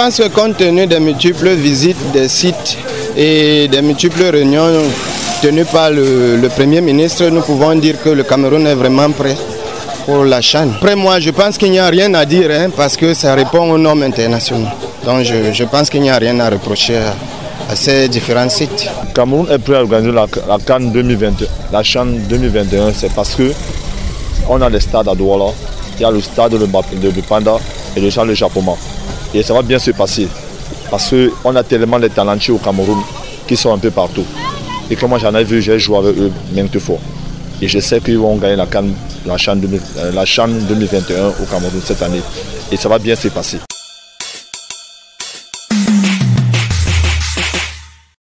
pense que compte tenu des multiples visites des sites et des multiples réunions tenues par le Premier ministre, nous pouvons dire que le Cameroun est vraiment prêt pour la CHAN. Après moi, je pense qu'il n'y a rien à dire parce que ça répond aux normes internationales. Donc je pense qu'il n'y a rien à reprocher à ces différents sites. Le Cameroun est prêt à organiser la CAN 2021. La CHAN 2021, c'est parce qu'on a les stades à Douala, il y a le stade de Panda et le stade de Chapoma. Et ça va bien se passer parce qu'on a tellement de talentueux au Cameroun qui sont un peu partout. Et comme j'en ai vu, j'ai joué avec eux maintes fois. Et je sais qu'ils vont gagner la CHAN 2021 au Cameroun cette année. Et ça va bien se passer.